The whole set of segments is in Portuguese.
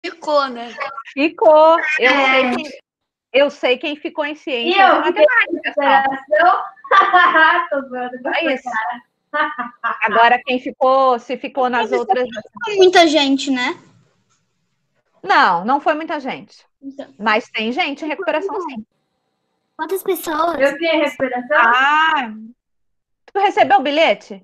Ficou, né? Ficou. Eu sei quem ficou em ciências e matemática. Tô zoando com É isso. cara. Agora, quem ficou, se ficou nas outras... Muita gente, né? Não foi muita gente. Mas tem gente em recuperação, sim. Quantas pessoas? Eu tenho recuperação? Ah, tu recebeu o bilhete?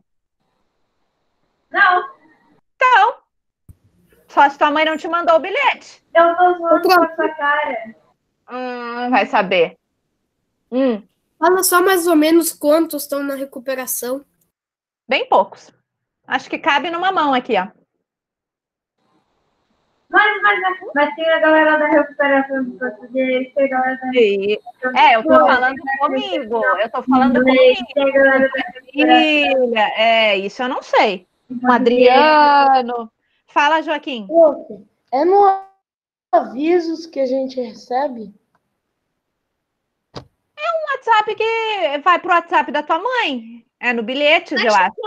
Não. Então, só se tua mãe não te mandou o bilhete. Eu tô zoando com a sua cara. Vai saber. Fala só mais ou menos quantos estão na recuperação. Bem poucos. Acho que cabe numa mão aqui, ó. Mas tem a galera da recuperação de português, tem a galera da eu tô falando comigo. Eu tô falando comigo. Tem a galera da Filha, isso eu não sei. Um Adriano. Fala, Joaquim. É no avisos que a gente recebe? Um WhatsApp que vai pro WhatsApp da tua mãe. É no bilhetes, eu acho.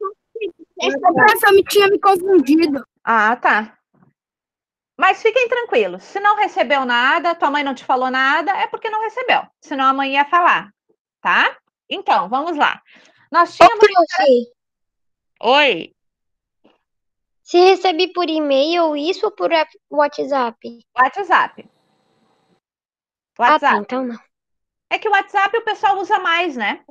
Essa tinha me confundido. Ah, tá. Mas fiquem tranquilos. Se não recebeu nada, tua mãe não te falou nada, é porque não recebeu. Senão a mãe ia falar, tá? Então, vamos lá. Nós tínhamos... Oi. Se recebi por e-mail isso ou por WhatsApp? WhatsApp. Ah, tá, então não. É que o WhatsApp o pessoal usa mais, né?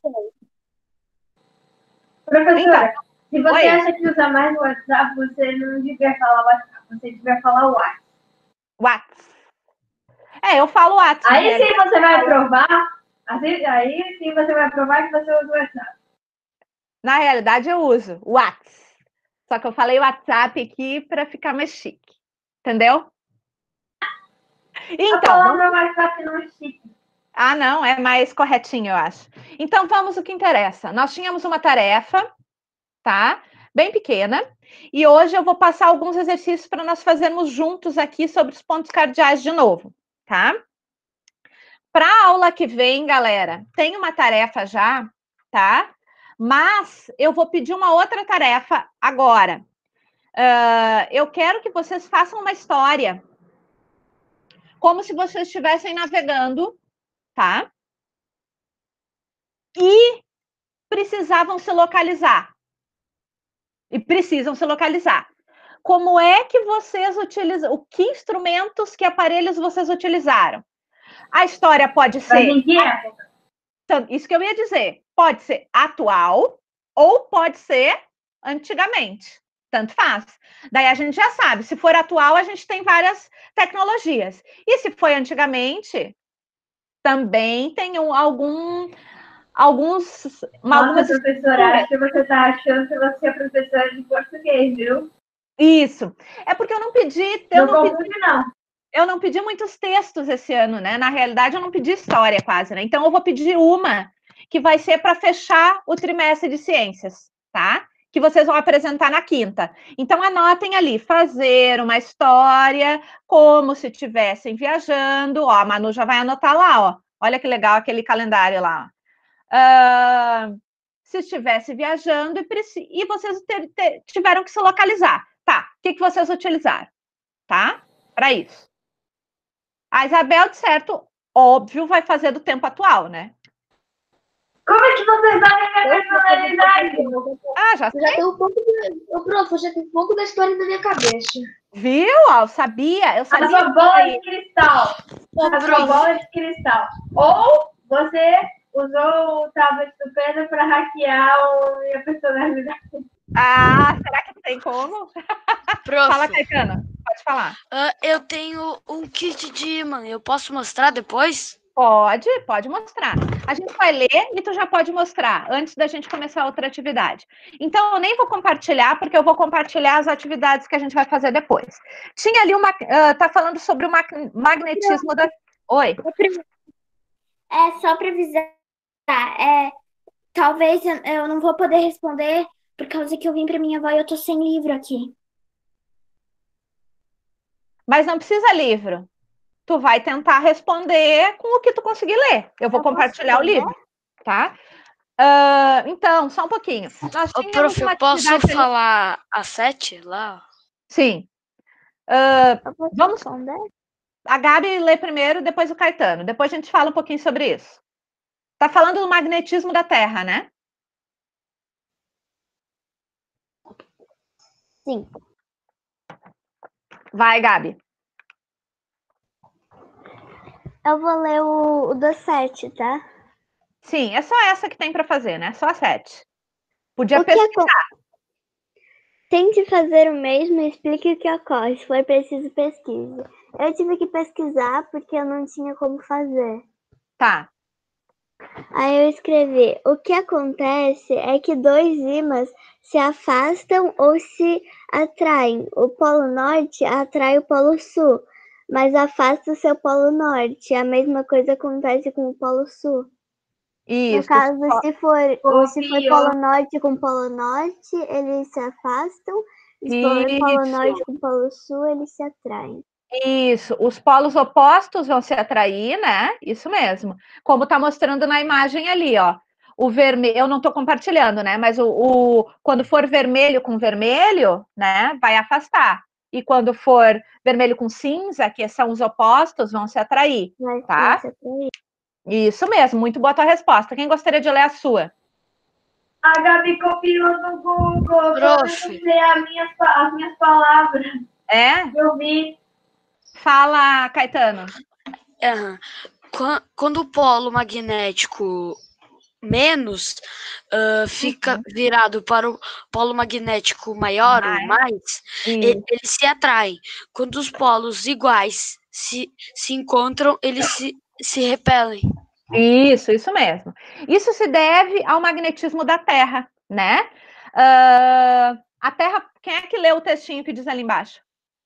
Professora, se você Oi. acha que usa mais o WhatsApp, você não devia falar WhatsApp, você devia falar WhatsApp. Eu falo WhatsApp. Aí sim você vai provar. Aí sim você vai provar que você usa o WhatsApp. Na realidade, eu uso o WhatsApp. Só que eu falei WhatsApp aqui para ficar mais chique. Entendeu? A palavra WhatsApp não é chique. Ah, não, é mais corretinho, eu acho. Então, vamos ao que interessa. Nós tínhamos uma tarefa, tá? Bem pequena. E hoje eu vou passar alguns exercícios para nós fazermos juntos aqui sobre os pontos cardeais de novo, tá? Para a aula que vem, galera, tem uma tarefa já, tá? Mas eu vou pedir uma outra tarefa agora. Eu quero que vocês façam uma história, como se vocês estivessem navegando, tá? E precisavam se localizar. E precisam se localizar. Como é que vocês utilizam? Que instrumentos, que aparelhos vocês utilizaram? A história pode ser... Então, isso que eu ia dizer. Pode ser atual ou pode ser antigamente. Tanto faz. Daí a gente já sabe. Se for atual, a gente tem várias tecnologias. E se foi antigamente, também tem algumas... Nossa, professora, acho que você está achando que você é professora de português, viu? Isso. É porque eu não pedi... Eu não pedi muitos textos esse ano, né? Na realidade, eu não pedi história quase, né? Então, eu vou pedir uma que vai ser para fechar o trimestre de ciências, tá? Que vocês vão apresentar na quinta. Então, anotem ali, fazer uma história como se estivessem viajando. Ó, a Manu já vai anotar lá, ó. Olha que legal aquele calendário lá. Se estivesse viajando e vocês tiveram que se localizar. Tá, o que vocês utilizaram? Tá? Para isso. A Isabel, de certo, óbvio, vai fazer do tempo atual, né? Como é que vocês sabem minha personalidade? Já sei. Já tem um pouco da história da minha cabeça. Viu? Eu sabia. A sua bola de cristal. A sua bola de cristal. Ou você usou o tablet do Pedro para hackear a minha personalidade. Será que tem como? Prof. Fala, Caetano. Pode falar. Eu tenho um kit de imã. Eu posso mostrar depois? Pode mostrar. A gente vai ler e tu já pode mostrar antes da gente começar outra atividade. Então, eu nem vou compartilhar, porque eu vou compartilhar as atividades que a gente vai fazer depois. Tinha ali tá falando sobre o magnetismo da... Oi? É só para avisar. Talvez eu não vou poder responder por causa que eu vim para minha avó e eu tô sem livro aqui. Mas não precisa livro. Tu vai tentar responder com o que tu conseguir ler. Eu vou compartilhar o livro, tá? Então, só um pouquinho. Prof, eu posso falar a 7 lá? Sim. Eu posso Vamos- responder? A Gabi lê primeiro, depois o Caetano. Depois a gente fala um pouquinho sobre isso. Tá falando do magnetismo da Terra, né? Sim. Vai, Gabi. Eu vou ler o do 7, tá? Sim, é só essa que tem para fazer, né? Só a 7. Podia O que pesquisar. Tente fazer o mesmo e explique o que ocorre. Se for preciso, pesquise. Eu tive que pesquisar porque eu não tinha como fazer. Tá. Aí eu escrevi: o que acontece é que dois ímãs se afastam ou se atraem. O polo norte atrai o polo sul, mas afasta o seu polo norte. A mesma coisa acontece com o polo sul. No Isso. caso, se for Copiou. polo norte com polo norte, eles se afastam. Se for polo Isso. norte com polo sul, eles se atraem. Isso, os polos opostos vão se atrair, né? Isso mesmo. Como está mostrando na imagem ali, ó. O vermelho, eu não estou compartilhando, né? Mas quando for vermelho com vermelho, né? Vai afastar. E quando for vermelho com cinza, que são os opostos, vão se atrair, Vai tá? se atrair. Isso mesmo, muito boa a tua resposta. Quem gostaria de ler a sua? A Gabi copiou do Google. Prof. Eu não sei as minhas palavras. É? Eu vi. Fala, Caetano. Aham. Quando o polo magnético menos fica virado para o polo magnético maior ou mais, eles se atraem. Quando os polos iguais se encontram, eles se repelem. Isso mesmo. Isso se deve ao magnetismo da Terra, né? A Terra, quem é que leu o textinho que diz ali embaixo?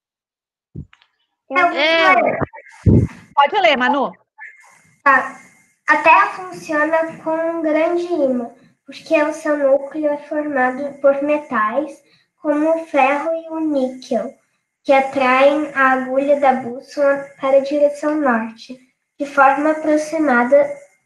Pode ler, Manu. A Terra funciona como um grande ímã, porque o seu núcleo é formado por metais como o ferro e o níquel, que atraem a agulha da bússola para a direção norte, de forma aproximada.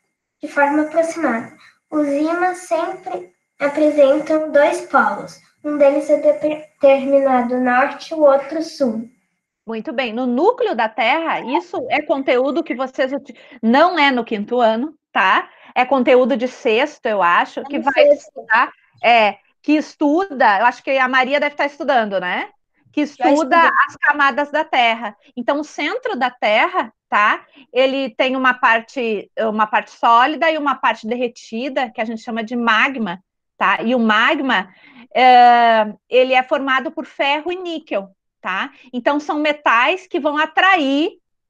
Os ímãs sempre apresentam dois polos, um deles é determinado norte e o outro sul. Muito bem. No núcleo da Terra, isso é conteúdo que vocês não é no quinto ano, tá? É conteúdo de sexto, eu acho, que vai estudar, que estuda, eu acho que a Maria deve estar estudando, né? Que estuda as camadas da Terra. Então, o centro da Terra, tá? Ele tem uma parte sólida e uma parte derretida, que a gente chama de magma, tá? E o magma, ele é formado por ferro e níquel. Tá? Então, são metais que vão atrair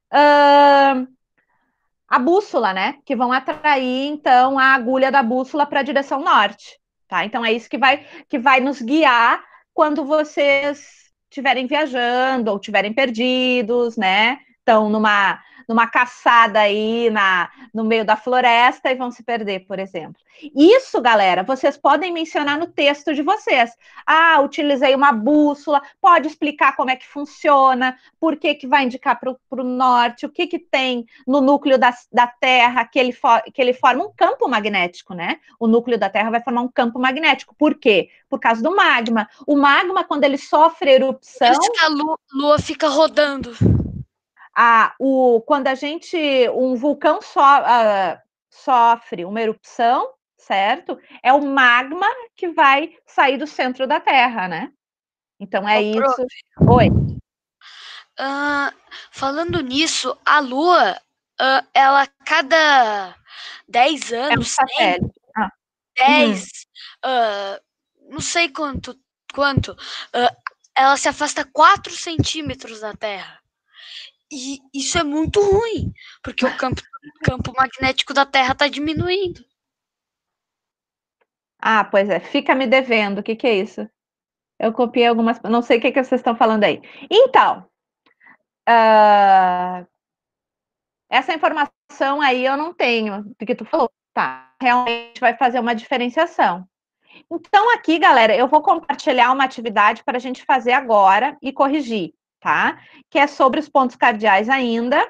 a bússola, né? Que vão atrair, então, a agulha da bússola para a direção norte. Tá? Então, é isso que vai nos guiar quando vocês estiverem viajando ou estiverem perdidos, né? Estão numa caçada aí no meio da floresta e vão se perder, por exemplo. Isso, galera, vocês podem mencionar no texto de vocês. Ah, utilizei uma bússola, pode explicar como é que funciona, por que vai indicar para o norte, o que tem no núcleo da Terra, que ele forma um campo magnético, né? O núcleo da Terra vai formar um campo magnético. Por quê? Por causa do magma. O magma, quando ele sofre erupção... Por isso que a Lua fica rodando. Quando um vulcão sofre uma erupção, certo? É o magma que vai sair do centro da Terra, né? Então é isso. Oi. Falando nisso, a Lua, ela cada 10 anos, 10, não sei quanto, ela se afasta 4 centímetros da Terra. E isso é muito ruim, porque o campo magnético da Terra está diminuindo. Pois é, fica me devendo, o que é isso? Eu copiei algumas, não sei o que vocês estão falando aí. Então, essa informação aí eu não tenho, do que tu falou, tá? Realmente vai fazer uma diferenciação. Então, aqui, galera, eu vou compartilhar uma atividade para a gente fazer agora e corrigir, tá? Que é sobre os pontos cardeais ainda.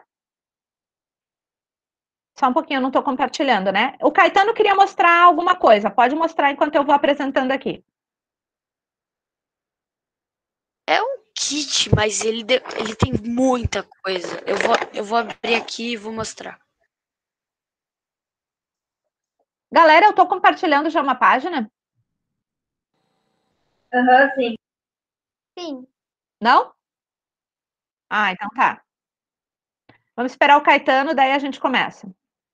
Só um pouquinho, eu não estou compartilhando, né? O Caetano queria mostrar alguma coisa. Pode mostrar enquanto eu vou apresentando aqui. É um kit, mas ele tem muita coisa. Eu vou abrir aqui e vou mostrar. Galera, eu estou compartilhando já uma página? Aham, sim. Sim. Não? Ah, então tá. Vamos esperar o Caetano, daí a gente começa.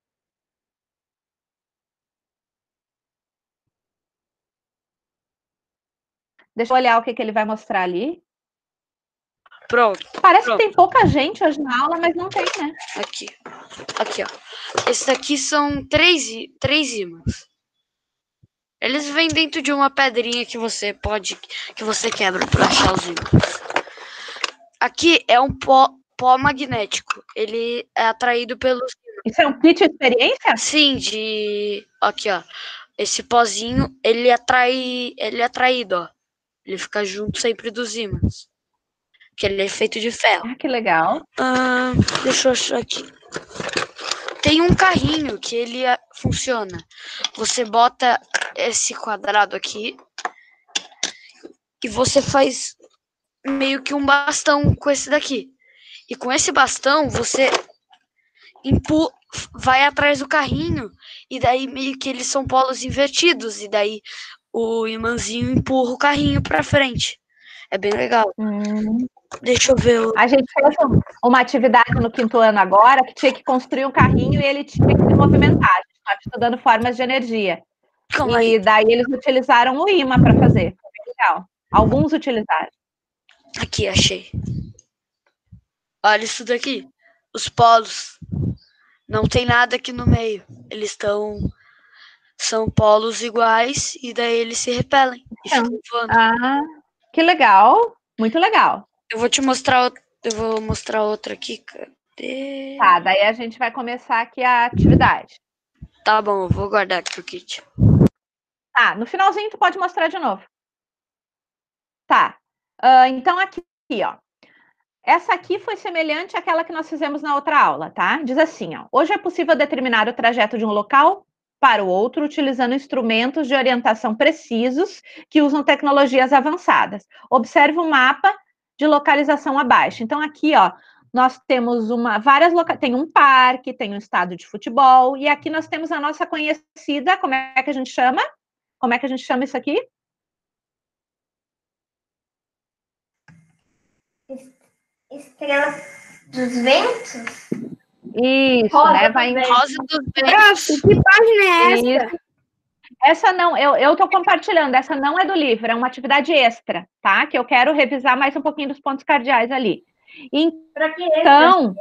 Deixa eu olhar o que ele vai mostrar ali. Pronto. Parece que tem pouca gente hoje na aula, mas não tem, né? Aqui, ó. Esses aqui são três ímãs. Eles vêm dentro de uma pedrinha que você quebra para achar os ímãs. Aqui é um pó magnético. Ele é atraído pelos... Isso é um kit de experiência? Sim, aqui, ó. Esse pozinho, ele é atraído, ó. Ele fica junto sempre dos ímãs. Que ele é feito de ferro. Ah, que legal. Deixa eu achar aqui. Tem um carrinho que ele funciona. Você bota esse quadrado aqui e você faz meio que um bastão com esse daqui. E com esse bastão você vai atrás do carrinho e daí meio que eles são polos invertidos e daí o imãzinho empurra o carrinho para frente. É bem legal. Deixa eu ver. A gente fez uma atividade no 5º ano agora que tinha que construir um carrinho e ele tinha que se movimentar. A gente estava estudando formas de energia. E daí eles utilizaram o imã para fazer. Foi bem legal. Alguns utilizaram. Aqui, achei. Olha isso daqui. Os polos. Não tem nada aqui no meio. Eles são polos iguais e daí eles se repelem. E ficam voando. Ah, que legal. Muito legal. Eu vou mostrar outra aqui. Cadê? Tá, daí a gente vai começar aqui a atividade. Tá bom, eu vou guardar aqui o kit. Tá, no finalzinho tu pode mostrar de novo. Tá. Então aqui, ó. Essa aqui foi semelhante àquela que nós fizemos na outra aula, tá? Diz assim, ó. Hoje é possível determinar o trajeto de um local para o outro utilizando instrumentos de orientação precisos que usam tecnologias avançadas. Observe o mapa de localização abaixo. Então, aqui, ó, nós temos tem um parque, tem um estádio de futebol, e aqui nós temos a nossa conhecida, como é que a gente chama? Como é que a gente chama isso aqui? Estrela dos Ventos? Isso, Rosa né? dos Ventos. Rosa dos Ventos. Que página é essa? Isso. Essa não, eu estou compartilhando, essa não é do livro, é uma atividade extra, tá? Que eu quero revisar mais um pouquinho dos pontos cardeais ali. Então,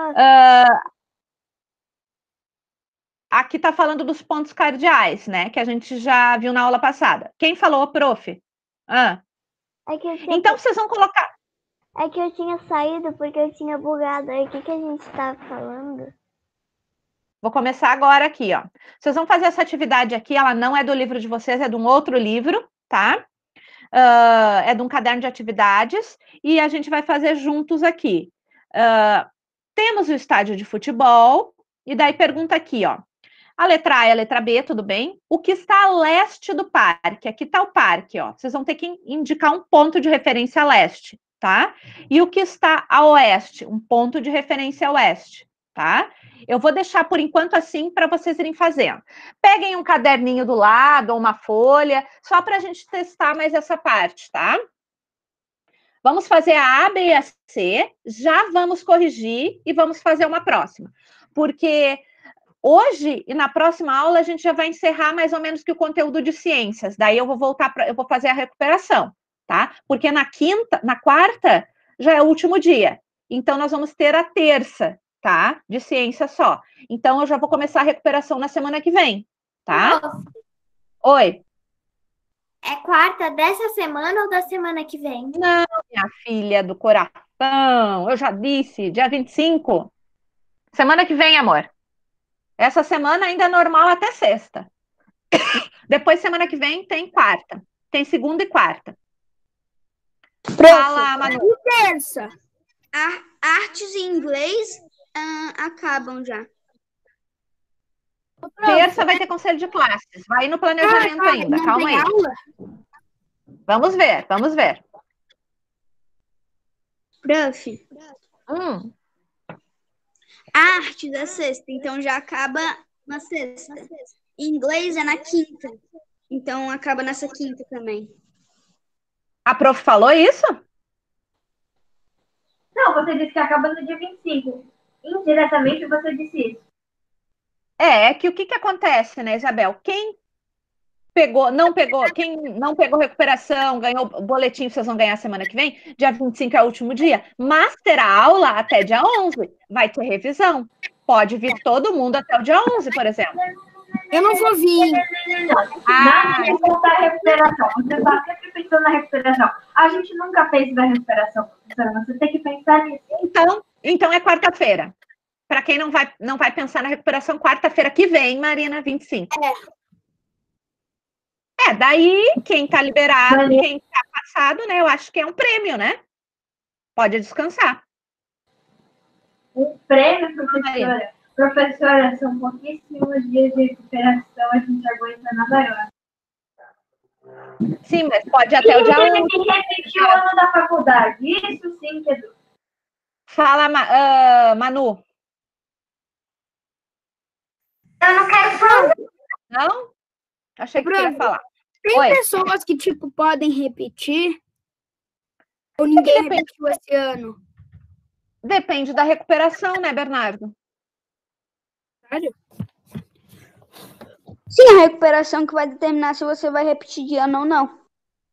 aqui está falando dos pontos cardeais, né? Que a gente já viu na aula passada. Quem falou, prof? Então, vocês vão colocar... É que eu tinha saído porque eu tinha bugado. Aí, o que a gente estava falando? Vou começar agora aqui, ó. Vocês vão fazer essa atividade aqui, ela não é do livro de vocês, é de um outro livro, tá? É de um caderno de atividades, e a gente vai fazer juntos aqui. Temos o estádio de futebol, e daí pergunta aqui, ó. A letra A e a letra B, tudo bem? O que está a leste do parque? Aqui está o parque, ó. Vocês vão ter que indicar um ponto de referência a leste, tá? E o que está a oeste? Um ponto de referência a oeste, tá? Eu vou deixar por enquanto assim para vocês irem fazendo. Peguem um caderninho do lado ou uma folha, só para a gente testar mais essa parte, tá? Vamos fazer a A, B e a C, já vamos corrigir e vamos fazer uma próxima. Porque hoje e na próxima aula a gente já vai encerrar mais ou menos que o conteúdo de ciências. Daí eu vou eu vou fazer a recuperação, tá? Porque na quarta já é o último dia. Então nós vamos ter a terça, tá? De ciência só. Então eu já vou começar a recuperação na semana que vem, tá? Nossa. Oi. É quarta dessa semana ou da semana que vem? Não, minha filha do coração, eu já disse, dia 25. Semana que vem, amor. Essa semana ainda é normal até sexta. Depois, semana que vem, tem quarta. Tem segunda e quarta. Fala, Manu. Terça. Artes e inglês acabam já. Terça vai ter conselho de classes. Vai no planejamento ainda. Calma aí. Aula? Vamos ver, vamos ver. Prof, Hum. artes é sexta, então já acaba na sexta. Inglês é na quinta, então acaba nessa quinta também. A prof falou isso? Não, você disse que acaba no dia 25. Indiretamente você disse isso. É que o que acontece, né, Isabel? Quem não pegou recuperação, ganhou o boletim que vocês vão ganhar semana que vem, dia 25 é o último dia, mas terá aula até dia 11, vai ter revisão. Pode vir todo mundo até o dia 11, por exemplo. Eu não vou vir. Nada de voltar à recuperação. Você está sempre pensando na recuperação. A gente nunca pensa na recuperação, professora. Você tem que pensar nisso. Então é quarta-feira. Para quem não vai pensar na recuperação, quarta-feira que vem, Marina, 25. Daí, quem está liberado, quem está passado, né? Eu acho que é um prêmio, né? Pode descansar. Um prêmio, professora? Professora, são pouquíssimos dias de recuperação, a gente aguenta nada agora. Sim, mas pode até o dia 11. Tem que repetir o ano da faculdade. Isso sim que é duro. Fala, Manu. Eu não quero falar. Não? Achei que você ia falar. Tem Oi. pessoas que, tipo, podem repetir? Ou ninguém repetiu esse ano? Depende da recuperação, né, Bernardo? Sério? Sim, a recuperação que vai determinar se você vai repetir de ano ou não.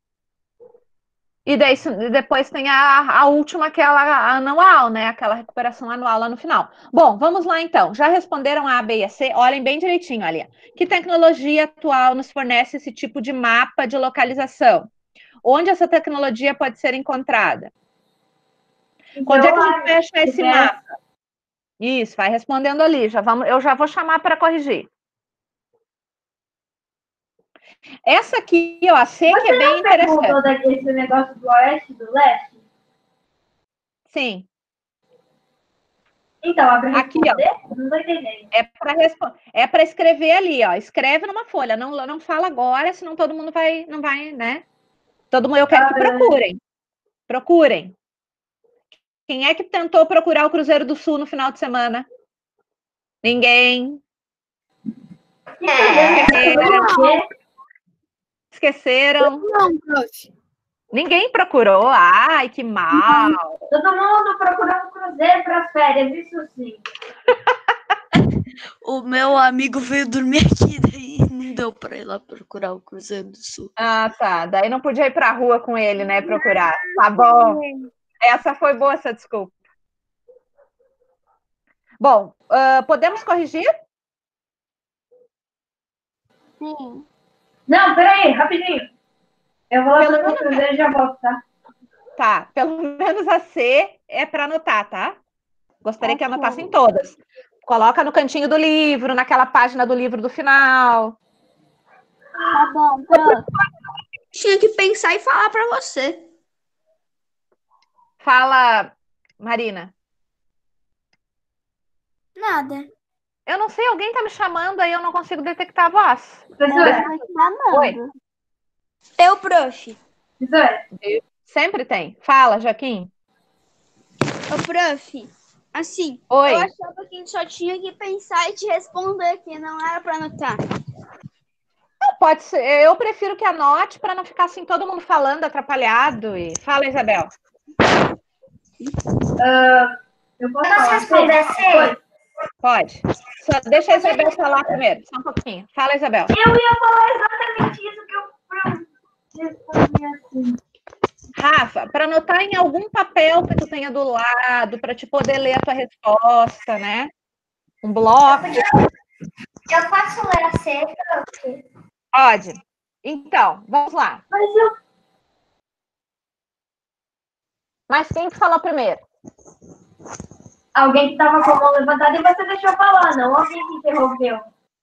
E daí, depois tem a última, aquela anual, né? Aquela recuperação anual lá no final. Bom, vamos lá então. Já responderam a B e a C? Olhem bem direitinho ali. Que tecnologia atual nos fornece esse tipo de mapa de localização? Onde essa tecnologia pode ser encontrada? Onde é que a gente vai achar esse mapa? Isso, vai respondendo ali. Eu já vou chamar para corrigir. Essa aqui, ó, a C, que é bem interessante. Você não perguntou desse negócio do oeste e do leste? Sim. Então, abre aqui, ó. Não tô entendendo. É para escrever ali, ó. Escreve numa folha. Não fala agora, senão todo mundo não vai, né? Todo mundo, eu quero que procurem. Procurem. Quem é que tentou procurar o Cruzeiro do Sul no final de semana? Ninguém. Esqueceram? Não, prof. Ninguém procurou. Ai, que mal. Todo mundo procurando um cruzeiro para as férias, isso sim. O meu amigo veio dormir aqui, daí não deu para ir lá procurar o Cruzeiro do Sul. Ah, tá. Daí não podia ir para a rua com ele, né? Procurar. Tá bom. Essa foi boa, essa desculpa. Bom, podemos corrigir? Sim. Não, peraí, rapidinho. Eu vou lá para o cruzeiro e já volto, tá? Tá, pelo menos a C é para anotar, tá? Gostaria que anotassem todas. Coloca no cantinho do livro, naquela página do livro do final. Tá bom, prof. Tinha que pensar e falar para você. Fala, Marina. Nada. Eu não sei, alguém tá me chamando aí, eu não consigo detectar a voz. Professora, Oi. Eu, prof. professora. Sempre tem. Fala, Joaquim. Ô, prof, assim, Oi. eu achava que a gente só tinha que pensar e te responder, que não era para anotar. Não, pode ser. Eu prefiro que anote para não ficar assim todo mundo falando atrapalhado. Fala, Isabel. Eu posso Posso responder assim? Pode. Só deixa a Isabel falar primeiro, só um pouquinho. Fala, Isabel. Eu ia falar exatamente isso que eu respondi assim. Rafa, para anotar em algum papel que tu tenha do lado, para te poder ler a tua resposta, né? Um bloco. Eu posso ler a C, prof? Pode. Então, vamos lá. Mas quem que falou primeiro? Alguém que estava com a mão levantada e você deixou falar, não alguém que interrompeu.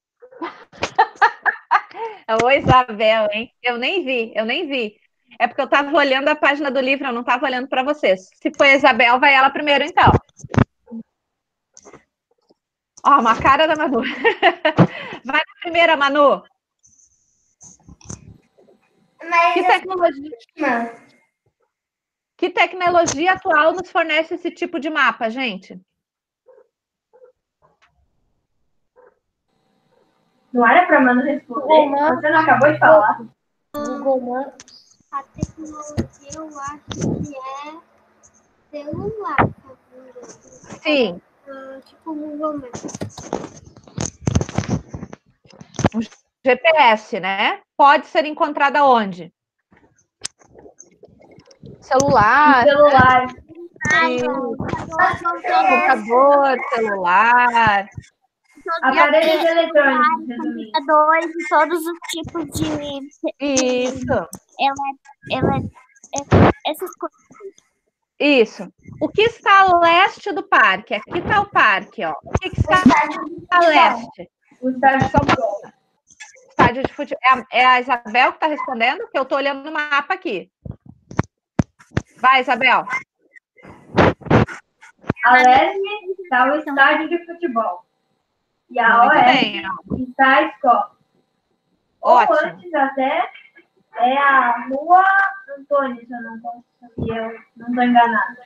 Ô, Isabel, hein? Eu nem vi. É porque eu estava olhando a página do livro, eu não estava olhando para vocês. Se foi a Isabel, vai ela primeiro, então. Ó, uma cara da Manu. Vai na primeira, Manu. Mas Que tecnologia? Que tecnologia atual nos fornece esse tipo de mapa, gente? Não era para Manu responder? Você não acabou de falar? Google Maps. A tecnologia eu acho que é celular, Sim. tipo Google Maps. GPS, né? Pode ser encontrada onde? Celular, Celular. computador, celular. Aparelhos eletrônicos, resumindo. Computadores e todos os tipos de Isso, essas coisas. isso. O que está a leste do parque? Aqui está o parque, ó. O que está a leste? O estádio de futebol. Estádio de futebol. É a Isabel que está respondendo? Que eu estou olhando no mapa aqui. Vai, Isabel. A leste está o estádio de futebol. E a Muito oeste bem, ó. está a escola. Ou Ótimo. antes até é a Rua Antônio, se eu não estou enganada.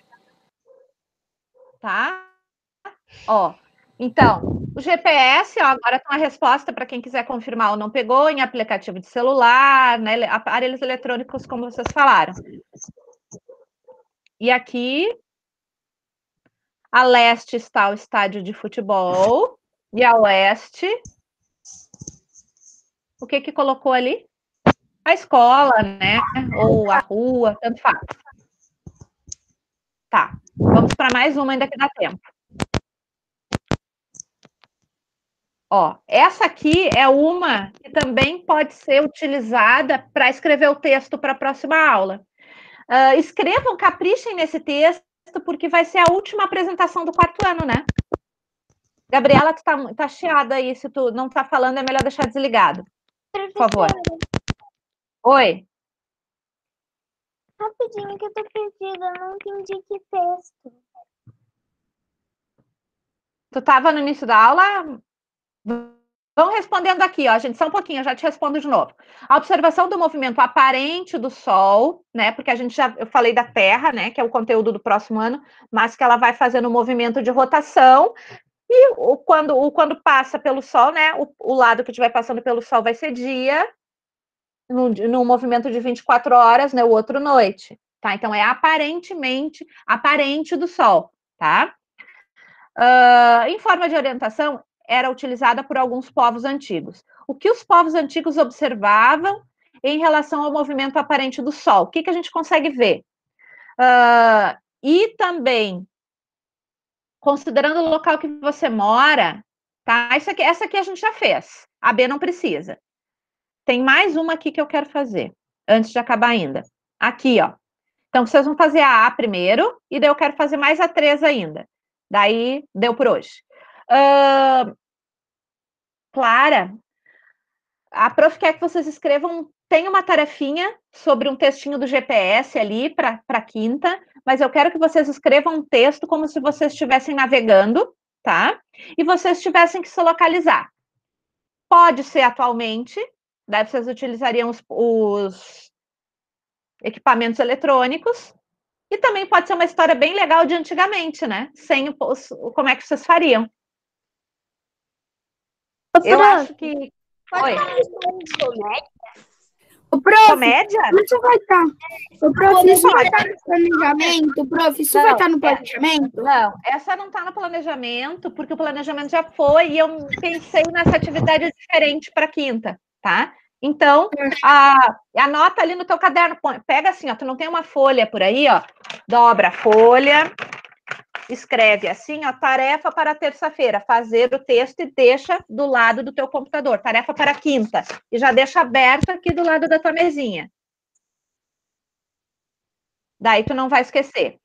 Tá? Ó, então, o GPS, ó, agora tem uma resposta para quem quiser confirmar ou não pegou, em aplicativo de celular, né, aparelhos eletrônicos, como vocês falaram. E aqui, a leste está o estádio de futebol, e a oeste, o que que colocou ali? A escola, né, ou a rua, tanto faz. Tá, vamos para mais uma ainda que dá tempo. Ó, essa aqui é uma que também pode ser utilizada para escrever o texto para a próxima aula. Escrevam, caprichem nesse texto, porque vai ser a última apresentação do 4º ano, né? Gabriela, tu tá chiada aí, se tu não tá falando, é melhor deixar desligado. Por favor. Oi. Rapidinho que eu tô perdida, eu não entendi que texto. Tu estava no início da aula? Vão respondendo aqui, ó, gente, só um pouquinho, eu já te respondo de novo. A observação do movimento aparente do Sol, né, porque eu falei da Terra, né, que é o conteúdo do próximo ano, mas que ela vai fazendo um movimento de rotação, e quando passa pelo Sol, né, o lado que estiver passando pelo Sol vai ser dia, num movimento de 24 horas, né, o outro noite, tá? Então, é aparente do Sol, tá? Em forma de orientação, era utilizada por alguns povos antigos. O que os povos antigos observavam em relação ao movimento aparente do Sol? O que a gente consegue ver? E também, considerando o local que você mora, tá? Essa aqui a gente já fez. A B não precisa. Tem mais uma aqui que eu quero fazer, antes de acabar ainda. Aqui, ó. Então, vocês vão fazer a A primeiro, e daí eu quero fazer mais a 3 ainda. Daí, deu por hoje. Clara, a prof quer que vocês escrevam, tem uma tarefinha sobre um textinho do GPS ali para a quinta, mas eu quero que vocês escrevam um texto como se vocês estivessem navegando, tá? E vocês tivessem que se localizar. Pode ser atualmente, daí vocês utilizariam os equipamentos eletrônicos, e também pode ser uma história bem legal de antigamente, né? Sem como é que vocês fariam. Eu acho que... Oi. O prof, Comédia? Isso vai estar. O prof, isso vai estar no planejamento? Prof, isso vai estar no planejamento? Não, essa não está no planejamento, porque o planejamento já foi e eu pensei nessa atividade diferente para quinta, tá? Então, anota ali no teu caderno, pega assim, ó, tu não tem uma folha por aí, ó, dobra a folha, escreve assim, ó, tarefa para terça-feira, fazer o texto e deixa do lado do teu computador, tarefa para quinta, e já deixa aberto aqui do lado da tua mesinha. Daí tu não vai esquecer.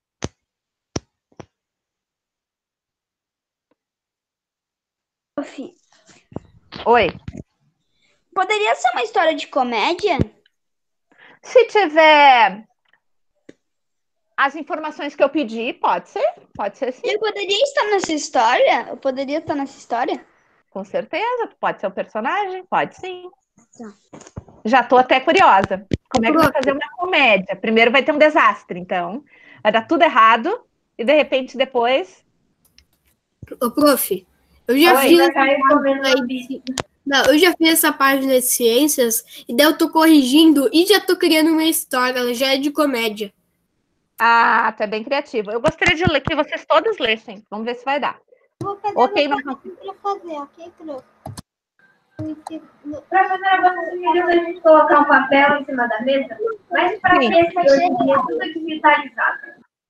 Oi. Poderia ser uma história de comédia? Se tiver as informações que eu pedi, pode ser sim. Eu poderia estar nessa história? Eu poderia estar nessa história? Com certeza, pode ser o personagem, pode sim. Tá. Já estou até curiosa. Como é que vai fazer uma comédia? Primeiro vai ter um desastre, então. Vai dar tudo errado e, de repente, depois... Ô, prof, eu já fiz essa página aí não, eu já fiz essa página de ciências e daí eu tô corrigindo e já tô criando uma história, ela já é de comédia. Ah, tu é bem criativo. Eu gostaria de ler que vocês todos lessem. Vamos ver se vai dar. Vou pegar Ok, meu não. papel pra fazer, ok, prof? Professora, você sugeriu da gente colocar um papel em cima da mesa? Mas para que esse hoje em dia é tudo digitalizado?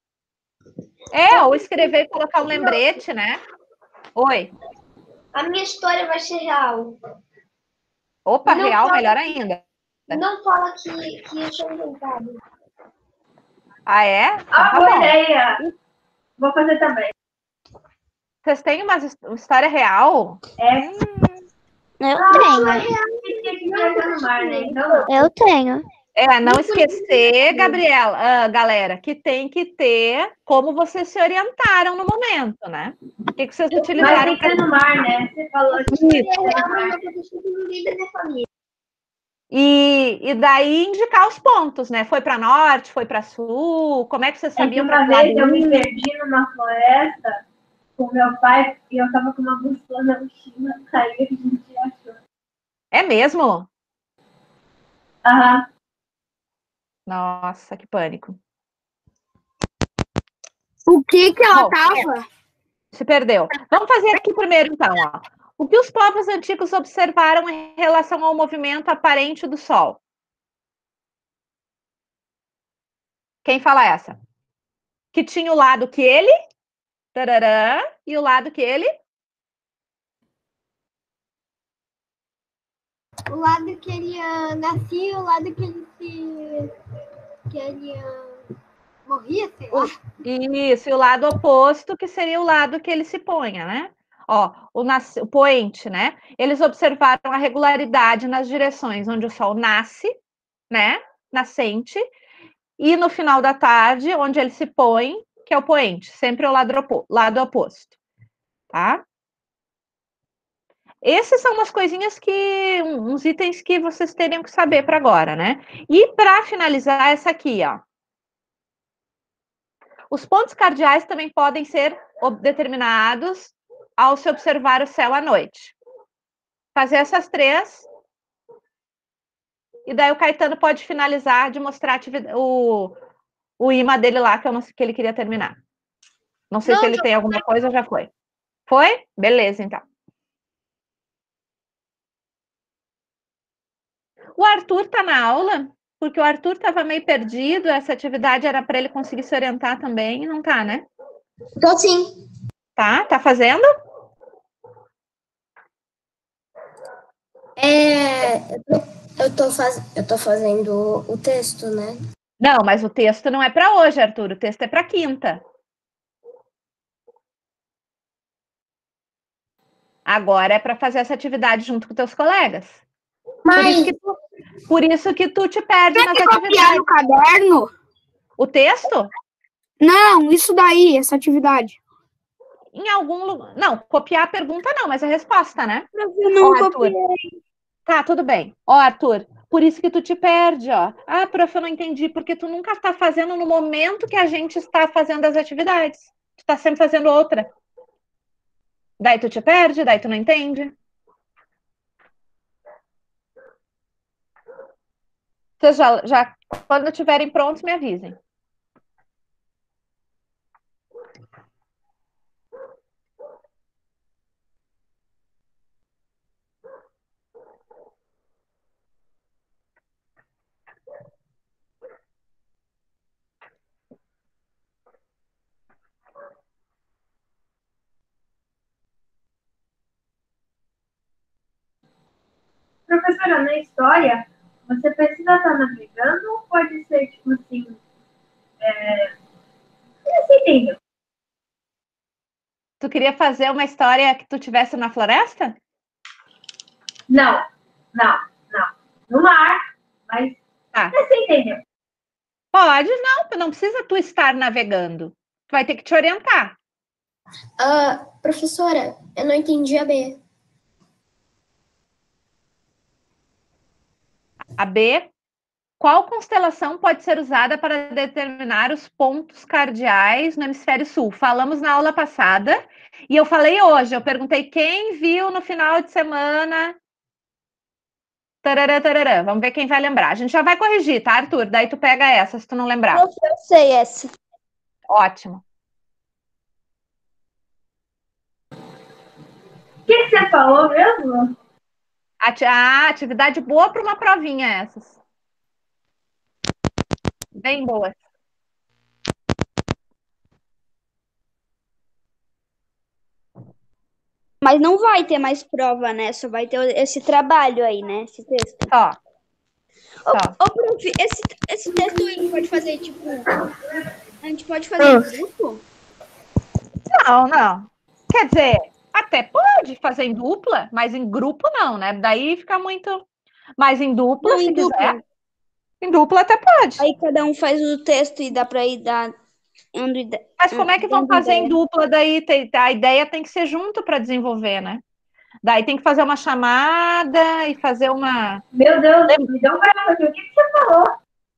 Ou escrever e colocar um lembrete, né? Oi. A minha história vai ser real. Opa, Não real, fala- melhor ainda. Não fala que isso é inventado. Ah, é? Então, Ah, tá boa bom. ideia! Vou fazer também. Vocês têm uma história real? Eu tenho. Eu tenho. Não esquecer, Gabriela, galera, que tem que ter como vocês se orientaram no momento, né? O que vocês Mas utilizaram tem que ser no mar, né? Você falou que E daí indicar os pontos, né? Foi para norte, foi para sul, como é que vocês sabiam uma para vez eu me perdi numa floresta com meu pai e eu tava com uma bússola na mochila, aí a gente achou. É mesmo? Aham. Nossa, que pânico. O que ela tava? Se perdeu. Vamos fazer aqui primeiro, então, ó. O que os povos antigos observaram em relação ao movimento aparente do Sol? Quem fala essa? Que tinha o lado que ele, tarará, e o lado que ele... O lado que ele nascia e o lado que ele morria, sei lá. Isso, e o lado oposto, que seria o lado que ele se ponha, né? Ó, o poente, né? Eles observaram a regularidade nas direções onde o Sol nasce, né? Nascente, e no final da tarde, onde ele se põe, que é o poente, sempre o lado oposto, tá? Esses são umas coisinhas uns itens que vocês teriam que saber para agora, né? E para finalizar, essa aqui, ó. Os pontos cardeais também podem ser determinados ao se observar o céu à noite. Fazer essas três. E daí o Caetano pode finalizar de mostrar o imã dele lá, que ele queria terminar. Não sei se ele tem alguma coisa ou já foi. Foi? Beleza, então. O Arthur está na aula, porque o Arthur estava meio perdido, essa atividade era para ele conseguir se orientar também, e não tá, né? Tô sim. Tá fazendo? Eu tô fazendo o texto, né? Não, mas o texto não é para hoje, Arthur, o texto é para quinta. Agora é para fazer essa atividade junto com teus colegas. Por isso que tu te perde nas atividades. No caderno? O texto? Não, isso daí, essa atividade. Em algum lugar. Não, copiar a pergunta não, mas a resposta, né? Eu não copiei. Tá, tudo bem. Ó, Arthur, por isso que tu te perde, ó. Ah, prof, eu não entendi, porque tu nunca está fazendo no momento que a gente está fazendo as atividades. Tu está sempre fazendo outra. Daí tu te perde, daí tu não entende. Vocês já quando estiverem prontos, me avisem. Professora, na história, você precisa estar navegando ou pode ser, tipo assim, você entendeu? Tu queria fazer uma história que tu tivesse na floresta? Não. No mar, mas você entendeu? Pode, não precisa tu estar navegando. Tu vai ter que te orientar. Professora, eu não entendi a B. A B, qual constelação pode ser usada para determinar os pontos cardeais no hemisfério sul? Falamos na aula passada e eu falei hoje. Eu perguntei quem viu no final de semana. Tarará, tarará. Vamos ver quem vai lembrar. A gente já vai corrigir, tá, Arthur? Daí tu pega essa, se tu não lembrar. Eu sei essa. Ótimo. O que você falou mesmo? Atividade boa para uma provinha essas. Bem boa. Mas não vai ter mais prova, né? Só vai ter esse trabalho aí, né? Esse texto. Só. Ô, prof, esse texto a gente pode fazer, tipo... A gente pode fazer em grupo? Não. Quer dizer, até pode fazer em dupla, mas em grupo não, né? Daí fica muito... Mas em dupla, Não, se em dupla. quiser. Em dupla até pode. Aí cada um faz o texto e dá pra ir dar... Mas como é que vão fazer em dupla daí? A ideia tem que ser junto para desenvolver, né? Daí tem que fazer uma chamada e fazer uma... Meu Deus, me deu uma coisa. O que você falou?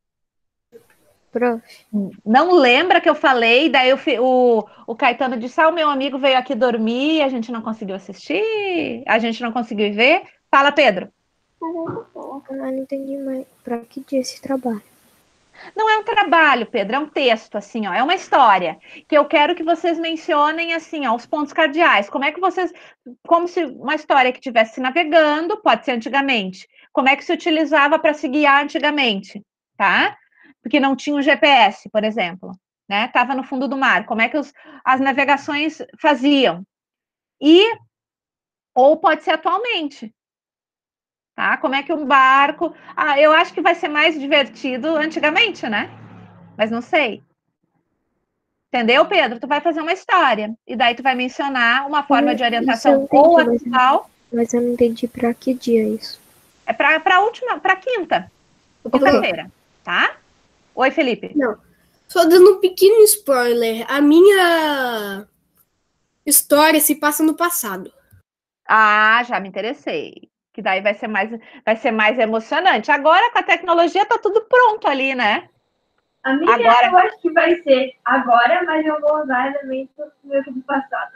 Prof. Não lembra que eu falei? Daí o Caetano disse, o meu amigo veio aqui dormir, a gente não conseguiu assistir, a gente não conseguiu ver. Fala, Pedro. Eu não entendi mais. Pra que dia esse trabalho? Não é um trabalho, Pedro, é um texto, assim, ó, é uma história que eu quero que vocês mencionem, assim, ó, os pontos cardeais. Como é que vocês, como se uma história que estivesse navegando, pode ser antigamente, como é que se utilizava para se guiar antigamente, tá? Porque não tinha o GPS, por exemplo, né? Tava no fundo do mar. Como é que as navegações faziam? Ou pode ser atualmente. Tá? Como é que um barco... eu acho que vai ser mais divertido antigamente, né? Mas não sei. Entendeu, Pedro? Tu vai fazer uma história. E daí tu vai mencionar uma forma de orientação ou atual. Mas eu não entendi pra que dia isso. É para quinta. Quinta-feira. Tá? Oi, Felipe. Não. Só dando um pequeno spoiler. A minha história se passa no passado. Já me interessei. Que daí vai ser mais emocionante. Agora, com a tecnologia, tá tudo pronto ali, né? A minha eu acho que vai ser agora, mas eu vou usar elementos do passado.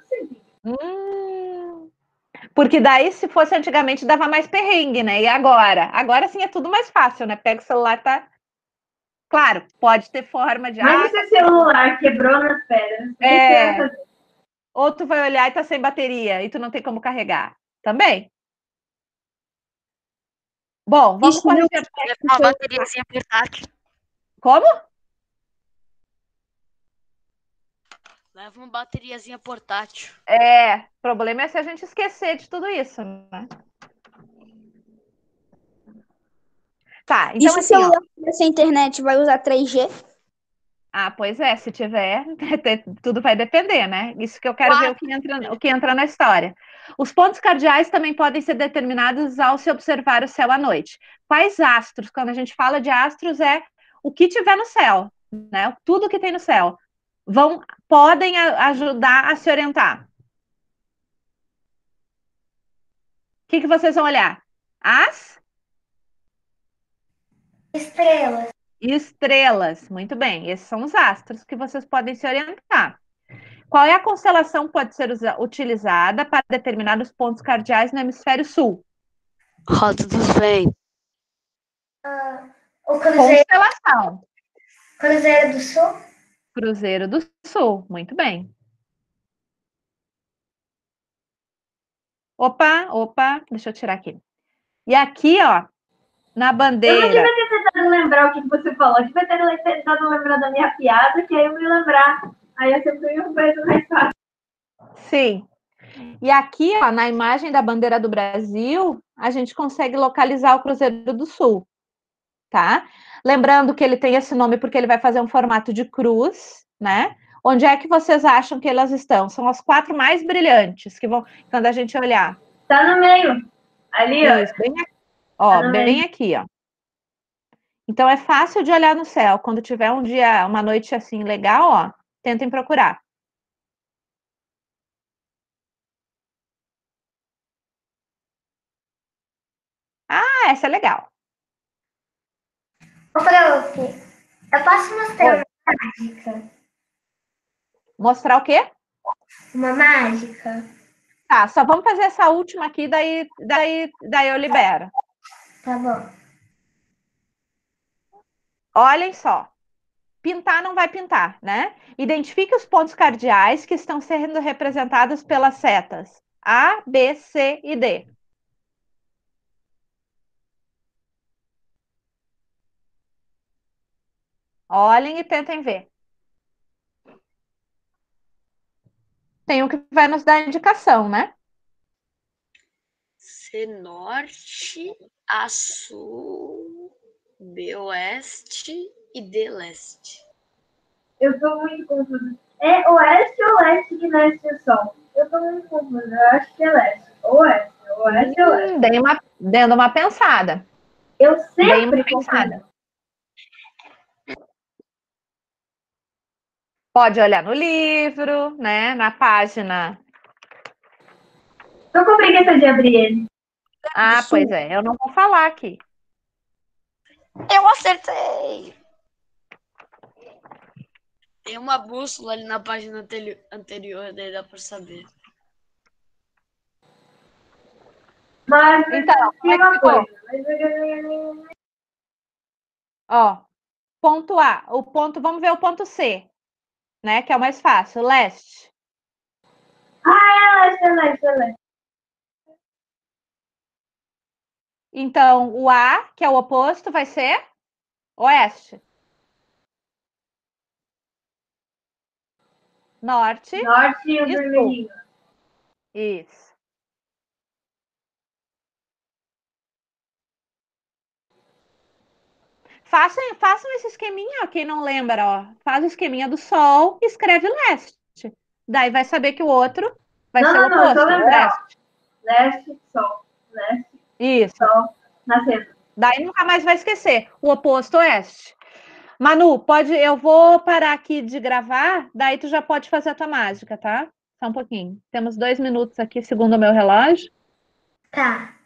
Porque daí, se fosse antigamente, dava mais perrengue, né? E agora? Agora sim é tudo mais fácil, né? Pega o celular, tá... Claro, pode ter forma de... Mas esse celular quebrou nas pedras. Ou tu vai olhar e tá sem bateria e tu não tem como carregar. Também. Bom, vamos corrigir. Uma bateriazinha portátil. Como? Leva uma bateriazinha portátil. O problema é se a gente esquecer de tudo isso, né? Tá, então e se assim, o celular sem internet vai usar 3G? Pois é, se tiver, tudo vai depender, né? Isso que eu quero ver o que entra na história. Os pontos cardeais também podem ser determinados ao se observar o céu à noite. Quais astros? Quando a gente fala de astros, é o que tiver no céu, né? Tudo que tem no céu. Podem ajudar a se orientar. O que vocês vão olhar? As estrelas. Estrelas, muito bem. Esses são os astros que vocês podem se orientar. Qual é a constelação que pode ser utilizada para determinar os pontos cardeais no hemisfério sul? Roda dos Ventos. O Cruzeiro. Constelação. Cruzeiro do Sul. Cruzeiro do Sul, muito bem. Opa, deixa eu tirar aqui. E aqui, ó, na bandeira... Eu não devia ter tentado lembrar o que você falou. Eu devia ter tentado lembrar da minha piada, que aí eu me lembrar. Aí eu sempre ia fazer mais fácil. Sim. E aqui, ó, na imagem da bandeira do Brasil, a gente consegue localizar o Cruzeiro do Sul, tá? Lembrando que ele tem esse nome porque ele vai fazer um formato de cruz, né? Onde é que vocês acham que elas estão? São as 4 mais brilhantes que vão, quando a gente olhar. Tá no meio. Ali, ó. Isso, bem aqui, ó, tá bem aqui, ó. Então é fácil de olhar no céu. Quando tiver um dia, uma noite assim legal, ó, tentem procurar. Essa é legal. Ô, prof, eu posso mostrar uma mágica? Mostrar o quê? Uma mágica? Tá, só vamos fazer essa última aqui, daí eu libero. Tá bom. Olhem só. Pintar não vai pintar, né? Identifique os pontos cardeais que estão sendo representados pelas setas A, B, C e D. Olhem e tentem ver. Tem um que vai nos dar indicação, né? C norte, A sul, B oeste e D leste. Eu tô muito confusa. É oeste ou leste que nasce o sol? Eu tô muito confusa. Eu acho que é leste. Oeste ou leste. Dando uma pensada. Eu Dei uma sempre pensada. Pode olhar no livro, né? Na página. Tô com preguiça de abrir ele. Ah, pois é. Eu não vou falar aqui. Eu acertei! Tem uma bússola ali na página anterior, daí dá pra saber. Mas então, tem uma coisa. Ó, ponto A. Vamos ver o ponto C, né? Que é o mais fácil. Leste. Ah, é leste. Então, o A, que é o oposto, vai ser oeste. Norte. Norte e o vermelhinho. Isso. Façam esse esqueminha, quem não lembra, ó. Faz o esqueminha do sol e escreve leste. Daí vai saber que o outro vai ser o oposto. Não, só lembrar. Leste, sol. Leste, isso. Sol, nascendo. Daí nunca mais vai esquecer. O oposto oeste. Manu, eu vou parar aqui de gravar, daí tu já pode fazer a tua mágica, tá? Só um pouquinho. Temos 2 minutos aqui, segundo o meu relógio. Tá.